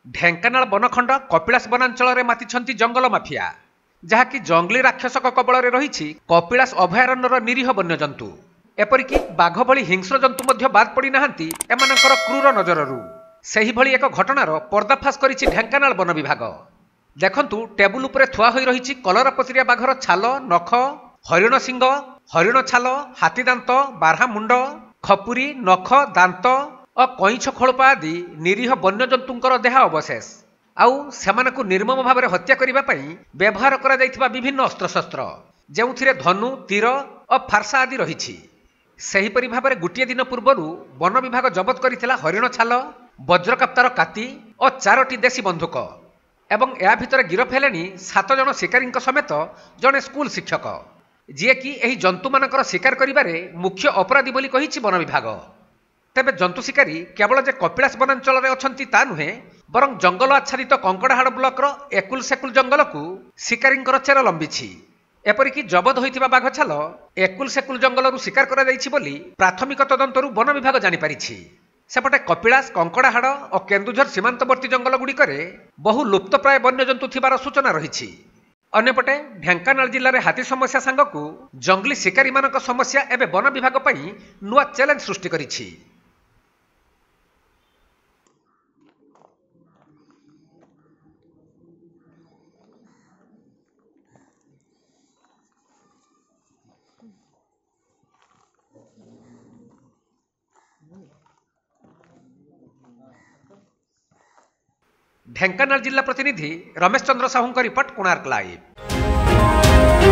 ढेंकानाल बनखंड कपिलास वनांचल मातिछंती जंगल माफिया जहाँकि जंगली राक्षसक कबल रही कपिलास अभयारण्यर निरीह वन्यजंतु एपरिकी बाघ भली हिंस्र जंतु मध्य बाद पड़ी नाहांती एमानकर क्रूर नजररू सेही भली एक घटनार पर्दाफाश करिछि ढेंकानाल वन विभाग। देखंतु टेबुल उपरे थुआ होई रहिछि कलरापतरिया बाघर छाल नख हरिण सिंह हरिण छाल हाथी दांत बारहा मुंड खपुरी नख दांत और कईछ खोलपा आदि निरीह वन्यजंतुंकर देह अवशेष आउ सेमानकु निर्मम भाव हत्या करिबा पई व्यवहार करा जाइथिबा विभिन्न अस्त्रशस्त्र जेउथिरे धनु तीर और फारसा आदि रहिछि। सेहीपरि भाबरे गोटिए दिन पूर्वरु वन विभाग जबत करिथिला हरिण छाल वज्रकाप्तार काती और 4टी देशी बंधुक एवं या भितर गिरफ हेलेनी 7 जन शिकारी समेत जड़े स्कूल शिक्षक जी कि एही जंतु मानकर शिकार करिबारे मुख्य अपराधी बोली कहिछि वन विभाग। तेबे जंतु शिकारी केवल जे कपिलास वनांचल अछंती ता नुहे बरं जंगल आच्छादित कंकड़ाहाड़ ब्लॉकर एकुल सेकुल जंगल को शिकारींकर चेर लंबिछि। एपरिकी जबत होइथिबा बाघ छाल एकुल सेकुल जंगलरू शिकार करा जाइछि बोली प्राथमिक तदंतरू वन विभाग जानि पारिछि। सेपटे कपिलास कंकड़ाहाड़ और केन्दुझर सीमांतवर्ती जंगल गुड़िकरे बहु लुप्तप्राय वन्यजंतु थिबार सूचना रहिछि। अन्यपटे ढेंकानाल जिले में हाथी समस्या सांगकु जंगली शिकारी मानक समस्या एवं वन विभाग पई नुआ चैलेंज सृष्टि करिछि। ढेंकानाल जिला प्रतिनिधि रमेश चंद्र साहू रिपोर्ट कोणार्क लाइव।